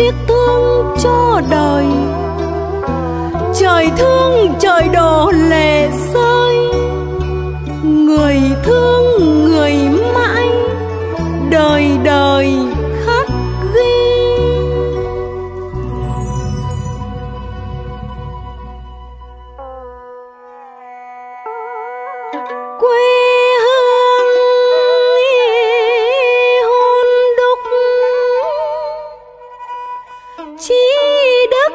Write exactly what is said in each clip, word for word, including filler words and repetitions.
tiếc thương cho đời. Trời thương trời đổ lệ rơi, người thương người mãi, đời đời khắc ghi. Quê hương hôn đúc, chi đức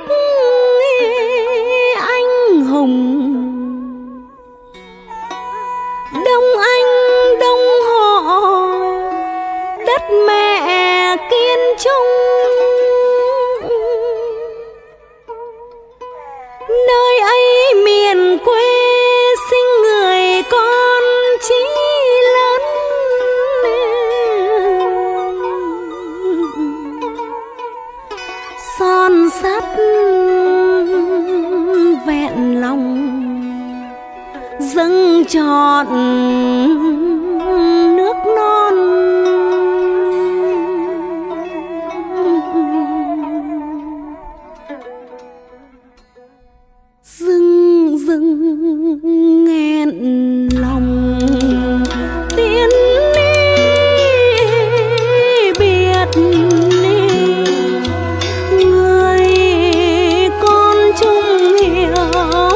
anh hùng. Đông anh đông họ, đất mẹ kiên trung. Nơi ấy miền quê sinh người con chí lớn. Son sắt vẹn lòng, dâng trọn nước non. Dưng dưng nghẹn lòng tiến đi biệt đi, người con chung hiểu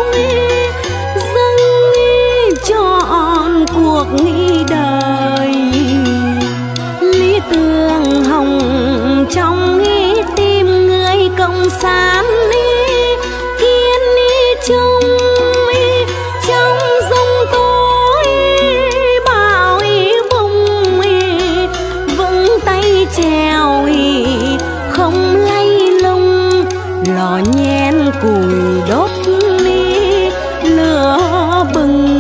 dâng trọn cuộc nghĩ đời. Lý tưởng hồng trong nghĩ tim người cộng sản kiên chung trong giông tối bão bùng, vững tay trèo không lay lung, lò nhen củi đốt lửa bừng.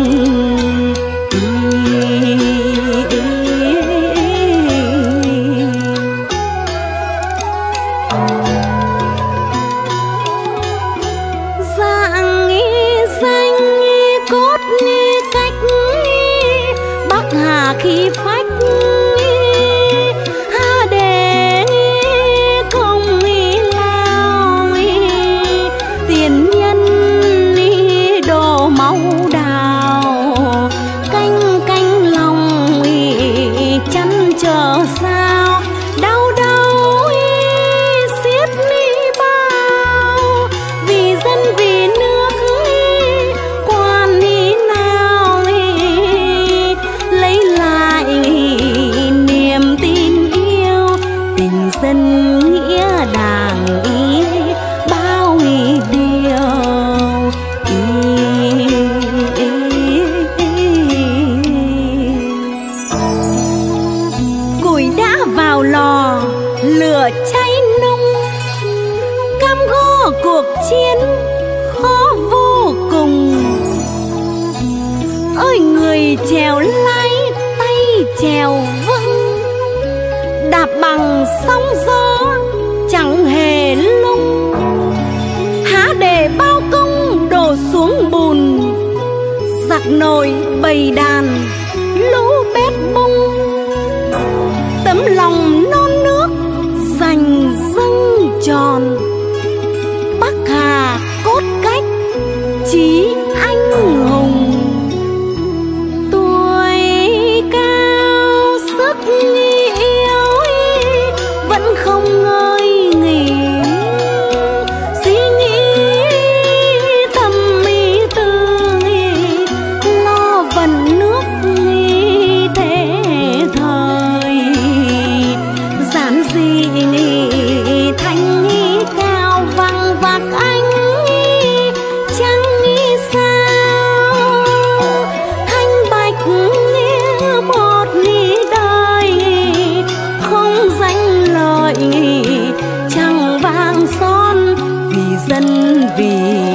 Dạng danh cốt cách Bắc Hà khi phách, ha để không lao tiền nhân đổ máu đào. Canh canh lòng chăn trở sao, đau đau xiết mi bao. Vì dân vì nước quan nào lấy lại niềm tin yêu. Tình dân nghĩa đảng ý bao điều. Củi đã vào lò, lửa cháy nung, cam go cuộc chiến khó vô cùng. Ơi người chèo lái tay chèo vững, đạp bằng sóng gió chẳng hề lung. Há để bao công đổ xuống bùn, giặc nồi bầy đàn lũ bét bung. Tấm lòng non nước dành dâng tròn, Bắc Hà cốt cách chí anh hùng. Tuổi cao sức yêu vẫn không ngơi nghỉ, suy nghĩ thầm ý tư lo vận nước thế thời. Giản dị thanh cao vang vạc anh chẳng nghĩ sao. Thanh bạch một đời không danh lợi, chẳng vang son vì dân vì